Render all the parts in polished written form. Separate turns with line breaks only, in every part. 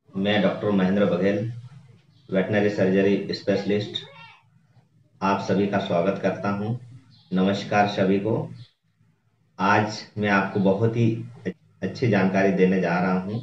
मैं doctor Mahendra Baghel, veterinary surgery specialist, आप सभी का स्वागत करता हूं। नमस्कार सभी को। आज मैं आपको बहुत ही अच्छी जानकारी देने जा रहा हूं।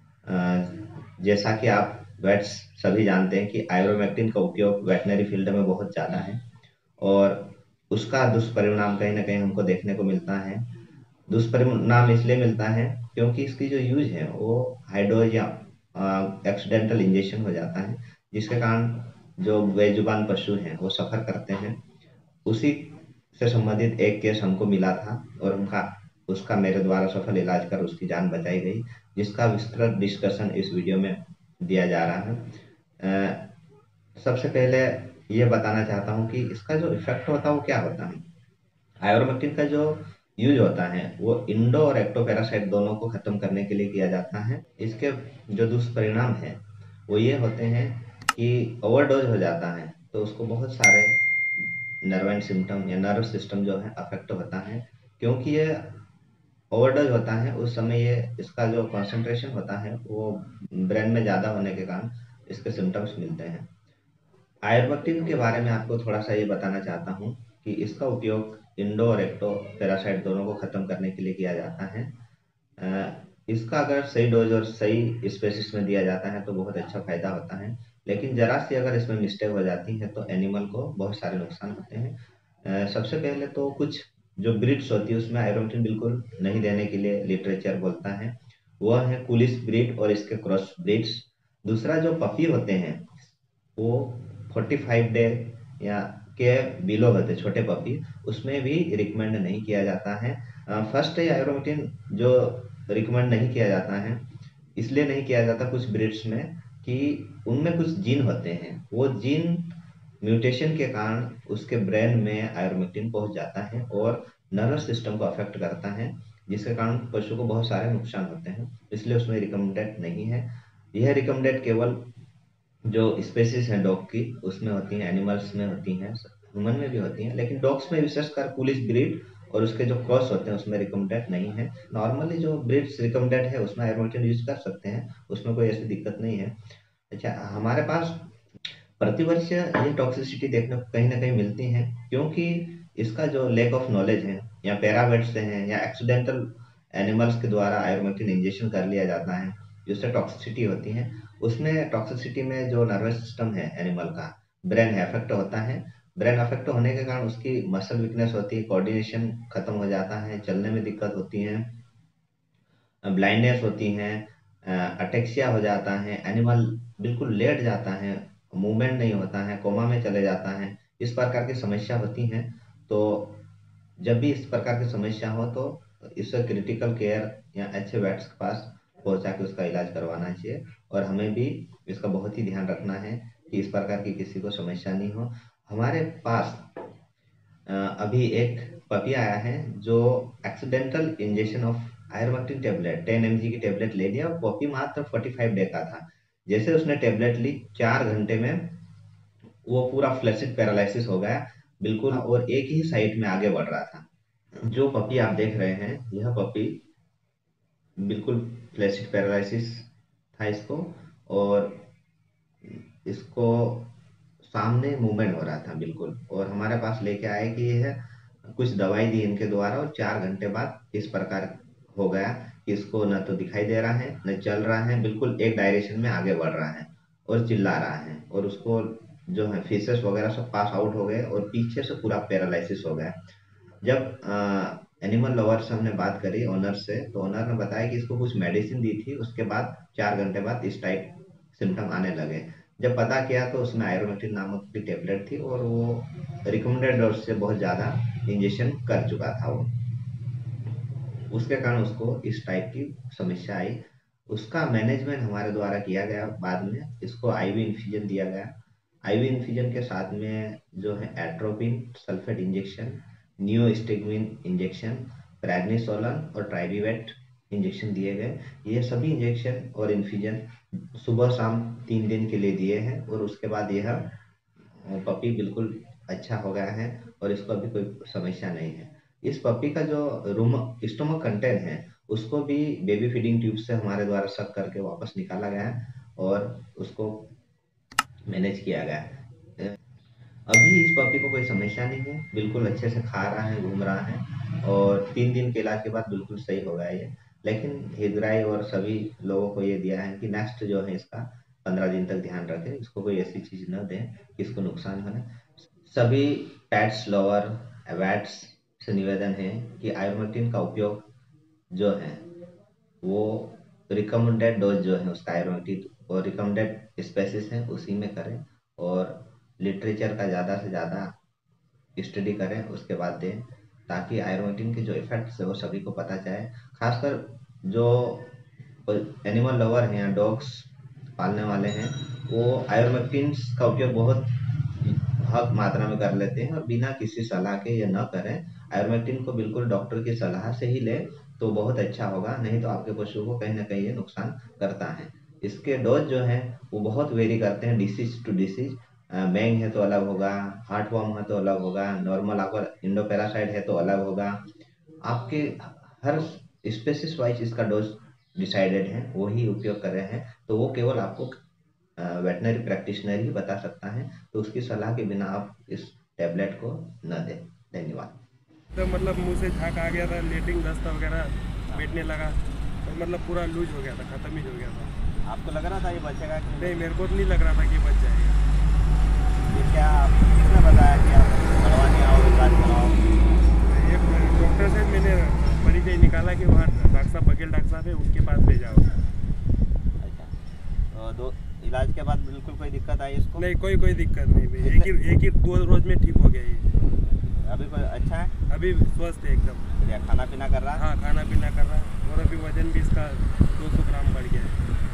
जैसा कि आप वेट्स सभी जानते हैं कि आइवरमेक्टिन का उपयोग वेटनरी फील्ड में बहुत ज़्यादा है और उसका दुष्परिणाम कहीं ना कहीं हमको देखने को मिलता है। दुष्परिणाम इसलिए मिलता है क्योंकि इसकी जो यूज है वो हाई डोज या एक्सीडेंटल इंजेक्शन हो जाता है, जिसके कारण जो बेजुबान पशु हैं वो सफर करते हैं। उसी से संबंधित एक केस हमको मिला था और उनका उसका मेरे द्वारा सफल इलाज कर उसकी जान बचाई गई, जिसका विस्तृत डिस्कशन इस वीडियो में दिया जा रहा है। सबसे पहले ये बताना चाहता हूँ कि इसका जो इफेक्ट होता है वो क्या होता है। आइवरमेक्टिन का जो यूज होता है वो इंडो और एक्टो पैरासाइट दोनों को खत्म करने के लिए किया जाता है। इसके जो दुष्परिणाम है वो ये होते हैं कि ओवरडोज हो जाता है तो उसको बहुत सारे नर्व एंड सिम्टम या नर्व सिस्टम जो है अफेक्ट होता है। क्योंकि ये ओवरडोज होता है उस समय ये इसका जो कंसंट्रेशन होता है वो ब्रेन में ज़्यादा होने के कारण इसके सिम्टम्स मिलते हैं। आयुर्वेक्टिन के बारे में आपको थोड़ा सा ये बताना चाहता हूँ कि इसका उपयोग इंडो और एक्टो पैरासाइट दोनों को खत्म करने के लिए किया जाता है। इसका अगर सही डोज और सही स्पेसिस में दिया जाता है तो बहुत अच्छा फायदा होता है, लेकिन जरा सी अगर इसमें मिस्टेक हो जाती है तो एनिमल को बहुत सारे नुकसान होते हैं। सबसे पहले तो कुछ जो ब्रीड्स होती है उसमें आयरन बिल्कुल नहीं देने के लिए लिटरेचर बोलता है, वह है कुलिस ब्रीड और इसके क्रॉस ब्रीड्स। दूसरा जो पपी होते हैं वो 45 डे या के बिलो होते छोटे पपी, उसमें भी रिकमेंड नहीं किया जाता है। फर्स्ट आयोरोटिन जो रिकमेंड नहीं किया जाता है, इसलिए नहीं किया जाता कुछ ब्रीड्स में कि उनमें कुछ जीन होते हैं, वो जीन म्यूटेशन के कारण उसके ब्रेन में आयोरमेक्टिन पहुंच जाता है और नर्वस सिस्टम को अफेक्ट करता है, जिसके कारण पशु को बहुत सारे नुकसान होते हैं, इसलिए उसमें रिकमेंडेड नहीं है। यह रिकमेंडेड केवल जो स्पेसीज हैं डॉग की उसमें होती हैं, एनिमल्स में होती हैं, ह्यूमन में भी होती हैं, लेकिन डॉग्स में विशेषकर पुलिस ब्रीड और उसके जो क्रॉस होते हैं उसमें रिकमेंडेड नहीं है। नॉर्मली जो ब्रीड्स रिकमेंडेड है उसमें आयुर्वेदिक यूज कर सकते हैं, उसमें कोई ऐसी दिक्कत नहीं है। अच्छा, हमारे पास प्रतिवर्ष ये टॉक्सिसिटी देखने को कहीं ना कहीं मिलती है, क्योंकि इसका जो लैक ऑफ नॉलेज है या पैरावेट से है या एक्सीडेंटल एनिमल्स के द्वारा आयुर्वेदिक इंजेक्शन कर लिया जाता है जिससे टॉक्सिसिटी होती है। उसमें टॉक्सिसिटी में जो नर्वस सिस्टम है एनिमल का, ब्रेन है अफेक्ट होता है। ब्रेन अफेक्ट होने के कारण उसकी मसल वीकनेस होती है, कोऑर्डिनेशन खत्म हो जाता है, चलने में दिक्कत होती है, ब्लाइंडनेस होती है, अटेक्सिया हो जाता है, एनिमल बिल्कुल लेट जाता है, मूवमेंट नहीं होता है, कोमा में चले जाता है, इस प्रकार की समस्या होती है। तो जब भी इस प्रकार की समस्या हो तो इससे क्रिटिकल केयर या अच्छे वेट्स के पास पहुंचा के उसका इलाज करवाना चाहिए। और हमें भी इसका बहुत ही ध्यान रखना है कि इस प्रकार की किसी को समस्या नहीं हो। हमारे पास अभी एक पपी आया है जो accidental injection of ayurvedic tablet 10 mg की टेबलेट ले लिया, पपी मात्र 45 डे का था। जैसे उसने टेबलेट ली 4 घंटे में वो पूरा फ्लैसिड पैरालिसिस हो गया बिल्कुल, और एक ही साइड में आगे बढ़ रहा था। जो पपी आप देख रहे हैं यह पपी बिल्कुल फ्लैसिड पैरालिसिस था इसको, और इसको सामने मूवमेंट हो रहा था बिल्कुल, और हमारे पास लेके आए कि यह कुछ दवाई दी इनके द्वारा और 4 घंटे बाद इस प्रकार हो गया कि इसको न तो दिखाई दे रहा है न चल रहा है, बिल्कुल एक डायरेक्शन में आगे बढ़ रहा है और चिल्ला रहा है, और उसको जो है फीसेस वगैरह सब पास आउट हो गए और पीछे से पूरा पैरालिसिस हो गया। जब एनिमल लवर से हमने बात करी ओनर से, तो ओनर ने बताया कि इसको कुछ मेडिसिन दी थी, उसके बाद 4 घंटे बाद इस टाइप सिम्टम आने लगे। जब पता किया तो उसमें आयुर्वेटिन नामक की टेबलेट थी और वो रिकमेंडेड डोज से बहुत ज़्यादा इंजेक्शन कर चुका था वो, उसके कारण उसको इस टाइप की समस्या आई। उसका मैनेजमेंट हमारे द्वारा किया गया, बाद में इसको आईवी इन्फ्यूजन दिया गया। आईवी इन्फ्यूजन के साथ में जो है atropine sulphate injection, neostigmine injection, prednisolone और ट्राइबीवेट इंजेक्शन दिए गए। ये सभी इंजेक्शन और इन्फ्यूजन सुबह शाम 3 दिन के लिए दिए हैं, और उसके बाद यह पपी बिल्कुल अच्छा हो गया है और इसको अभी कोई समस्या नहीं है। इस पपी का जो रूम स्टोमक कंटेंट है उसको भी बेबी फीडिंग ट्यूब से हमारे द्वारा सक करके वापस निकाला गया है, और उसको मैनेज किया गया है। अभी इस पपी को कोई समस्या नहीं है, बिल्कुल अच्छे से खा रहा है, घूम रहा है और 3 दिन के इलाज के बाद बिल्कुल सही हो गया ये। लेकिन हितग्राही और सभी लोगों को ये दिया है कि नेक्स्ट जो है इसका 15 दिन तक ध्यान रखें, इसको कोई ऐसी चीज़ न दें कि इसको नुकसान हो। सभी पेट्स लवर वेट्स से निवेदन है कि आयुर्मेक्टिन का उपयोग जो है वो रिकमेंडेड डोज जो है उसका आयुर्वेदिक और रिकमेंडेड स्पेसिस है उसी में करें और लिटरेचर का ज़्यादा से ज़्यादा स्टडी करें, उसके बाद दें, ताकि आयुर्वेदिक के जो इफेक्ट्स है वो सभी को पता चले। खासकर जो एनिमल लवर हैं या डॉग्स पालने वाले हैं वो आयुर्वेदिक का उपयोग बहुत हद मात्रा में कर लेते हैं और बिना किसी सलाह के ये न करें। आयुर्वेदिक को बिल्कुल डॉक्टर की सलाह से ही ले तो बहुत अच्छा होगा, नहीं तो आपके पशु को कहीं ना कहीं ये नुकसान करता है। इसके डोज जो है वो बहुत वेरी करते हैं डिसीज टू डिसीज। बैंग है तो अलग होगा, हार्टवर्म है तो अलग होगा, नॉर्मल अगर इंडोपैरासाइट है तो अलग होगा। आपके हर स्पेसिस वाइज इसका डोज डिसाइडेड है, वही उपयोग कर रहे हैं, तो वो केवल आपको वेटनरी प्रैक्टिशनर ही बता सकता है, तो उसकी सलाह के बिना आप इस टैबलेट को न दें। धन्यवाद।
तो मतलब मुंह से झाग आ गया था, लेटिंग दस्त वगैरह बैठने लगा, तो मतलब पूरा लूज हो गया था, ख़त्म ही हो गया था।
आपको लग रहा था ये बचेगा कि
नहीं, मेरे को तो नहीं लग रहा था कि बच जाएगा।
ये क्या किसने बताया कि आप करवाने आओ, इलाज कराओ?
एक डॉक्टर से मैंने परिचय निकाला कि वहाँ डॉक्टर साहब, वकील डॉक्टर साहब है, उनके पास ले जाओ।
अच्छा, तो इलाज के बाद बिल्कुल कोई दिक्कत आई इसको?
नहीं, कोई दिक्कत नहीं भाई, एक ही 2 रोज में ठीक हो गया ये।
अभी कोई अच्छा है?
अभी स्वस्थ है एकदम।
क्या खाना पीना कर रहा है?
हाँ, खाना पीना कर रहा है और अभी वजन भी इसका 200 ग्राम बढ़ गया है।